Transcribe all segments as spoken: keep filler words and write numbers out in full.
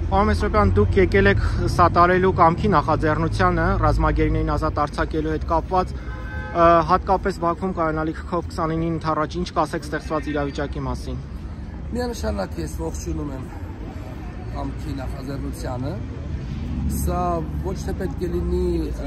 Պարոն Մեսրոպյան, դուք եկել եք սատարելու կամքի նախաձեռնությանը ռազմագերիներին ազատ արձակելու հետ կապված, հատկապես Բաքվում կայանալիք քով քսանինին ընդառաջ ինչ կասեք ստեղծված իրավիճակի մասին։ Միանշանակ ես ողջունում եմ կամքի նախաձեռնությանը, սա ոչ թե պետք է լինի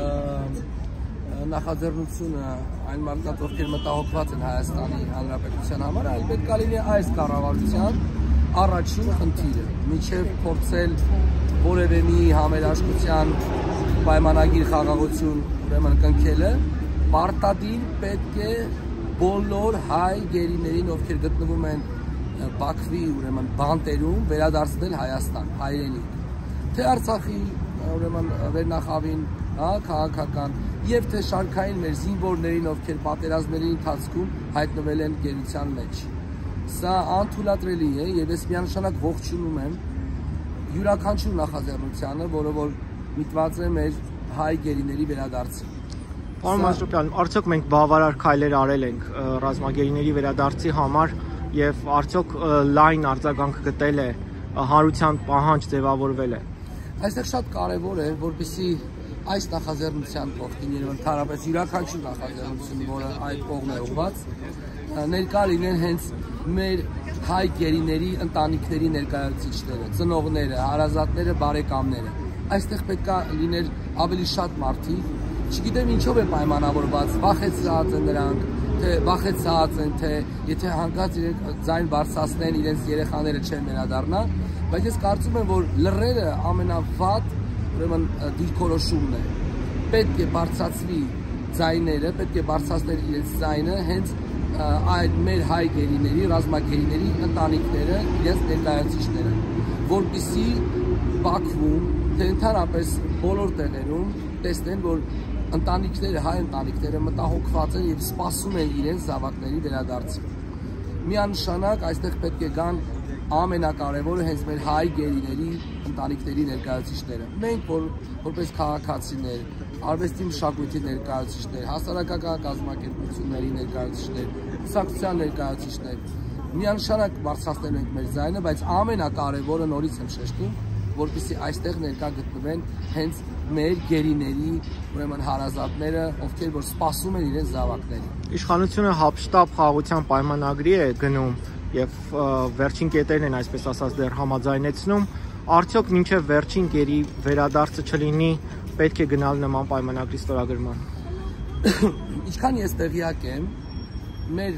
նախաձեռնությունը այն մարդկանց, ովքեր մտահոգված են Հայաստանի Հանրապետության համար, այլ պետք է լինի այս կառավարության առաջին խնդիրը, մինչև փորձել որևէ մի համերաշխության պայմանագիր խաղաղություն ուրեմն կնքելը, պարտադիր պետք է բոլոր հայ գերիներին, ովքեր գտնվում են Բաքվի ուրեմն բանտերում, վերադարձնել Հայաստան, հայրենիք, թե Արցախի ուրեմն վերնախավին, քաղաքական եւ թե շարքային մեր զինվորներին, ովքեր պատերազմների ընթացքում հայտնվել են գերության մեջ։ Սա անթույլատրելի է եւ ես միանշանակ ողջունում եմ յուրաքանչյուր նախաձեռնությանը, որը որ միտված է մեր հայ գերիների վերադարձին։ Պարոն Մեսրոպյան, արդյոք մենք բավարար քայլեր արել ենք ռազմագերիների վերադարձի համար եւ արդյոք լայն արձագանք գտել է, հանրության պահանջ ձևավորվել է։ Այստեղ շատ կարեւոր է, որպեսզի այս նախաձեռնության կողքին եւ ընդհանրապես յուրաքանչյուր նախաձեռնություն, որը այդ կողմն է ուղղված, ներկա լինեն հենց մեր հայ գերիների ընտանիքների ներկայացուցիչները, ծնողները, հարազատները, բարեկամները։ Այստեղ պետք է լիներ ավելի շատ մարդիկ, չգիտեմ ինչով է պայմանավորված, վախեցած են նրանք, թե վախեցած են, թե եթե հանկարծ իրենք ձայն բարձրացնեն, իրենց երեխաները չեն վերադառնա, բայց ես կարծում եմ, որ լռելը ամենավատ ուրեմն դիրքորոշումն է։ Պետք է բարձրացվի ձայները, պետք է բարձրացնել իրենց ձայնը հենց այդ մեր հայ գերիների, ռազմագերիների ընտանիքները, իրենց ներկայացուցիչները, որպեսզի Բաքվում, թե ընդհանրապես բոլոր տեղերում տեսնեն, որ ընտանիքները, հայ ընտանիքները մտահոգված են եւ սպասում են իրենց զավակների վերադարձին։ Միանշանակ այստեղ պետք է գան ամենակարևորը հենց մեր հայ գերիների ընտանիքների ներկայացուցիչները։ Մենք որ որպես քաղաքացիներ, արվեստի մշակույթի ներկայացուցիչներ, հասարակական կազմակերպությունների ներկայացուցիչներ, կուսակցության ներկայացուցիչներ, միանշանակ բարձրացնելու ենք մեր ձայնը, բայց ամենակարևորը նորից եմ շեշտում, որպեսզի այստեղ ներկա գտնվեն հենց մեր գերիների ուրեմն հարազատները, ովքեր որ սպասում են իրենց զավակներին։ Իշխանությունը հապշտապ խաղաղության պայմանագրի է գնում եւ վերջին կետերն են, այսպես ասած, դեռ համաձայնեցնում, արդյոք մինչեւ վերջին գերի վերադարձը չլինի, պետք է գնալ նման պայմանագրի ստորագրման։ Ինչքան ես տեղյակ եմ, մեր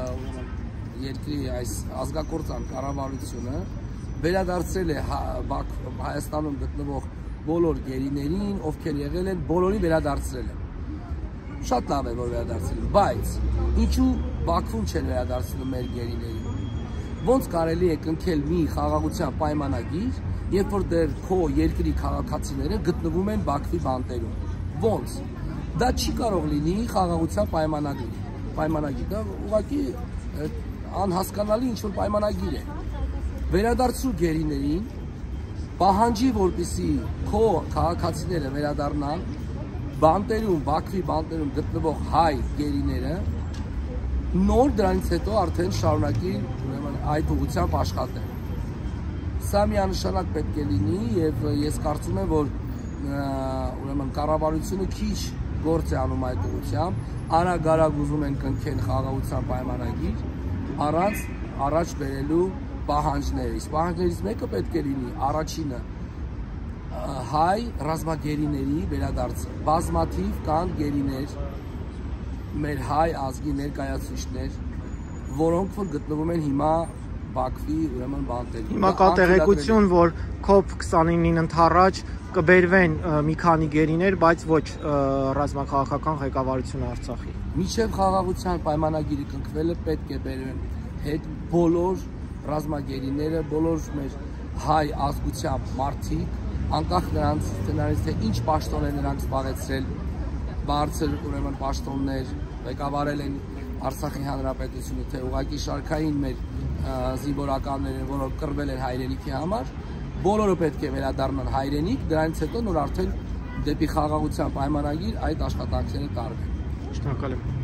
երկրի այս ազգակործան կառավարությունը վերադարձել է Հայաստանում գտնվող բոլոր գերիներին, ովքեր եղել են, բոլորի վերադարձրել են։ Շատ լավ է, որ վերադարձել են, բայց ինչու Բաքվում չեն վերադարձնում մեր գերիներին։ Ոնց կարելի է կնքել մի խաղաղության պայմանագիր, երբ որ դեռ քո երկրի քաղաքացիները գտնվում են Բաքվի բանտերում։ Ոնց։ Դա չի կարող լինի խաղաղության պայմանագիր։ Պայմանագիր, դա ուղղակի անհասկանալի ինչ-որ պայմանագիր է։ Վերադարձու գերիներին պահանջի, որպեսզի քո քաղաքացիները վերադառնան բանտերում, Բաքվի բանտերում գտնվող հայ գերիները, նոր դրանից հետո արդեն շարունակի ուրեմն այդ ուղղությամբ աշխատել։ Սա միանշանակ պետք է լինի եւ ես կարծում եմ, որ ուրեմն կառավարությունը քիչ գործ է անում այդ ուղղությամբ, արագ-արագ ուզում են կնքել խաղաղության պայմանագիր, առանց առաջ բերելու պահանջները։ Իսկ պահանջներից մեկը պետք է լինի առաջինը հայ ռազմագերիների վերադարձը։ Բազմաթիվ կան գերիներ, մեր հայ ազգի ներկայացուցիչներ, որոնք որ գտնվում են հիմա Բաքվի ուրեմն բանտերում։ Հիմա կա տեղեկություն, որ քով քսանինին ընդառաջ կբերվեն մի քանի գերիներ, բայց ոչ ռազմաքաղաքական ղեկավարությունը Արցախի։ Մինչև խաղաղության պայմանագիրը կնքվելը պետք է բերեն հետ բոլոր ռազմագերիները, բոլոր մեր հայ ազգությամբ մարդիկ, անկախ նրանց նրանից թե ինչ պաշտոն է նրանք զբաղեցրել, բարձր ուրեմն պաշտոններ ղեկավարել են Արցախի հանրապետությունը, թե ուղղակի շարքային մեր զինվորականները, որոնք կռվել են հայրենիքի համար, բոլորը պետք է վերադառնան հայրենիք, դրանից հետո նոր արդեն դեպի խաղաղության պայմանագիր այդ աշխատանքները տարվեն։ Շնորհակալ եմ։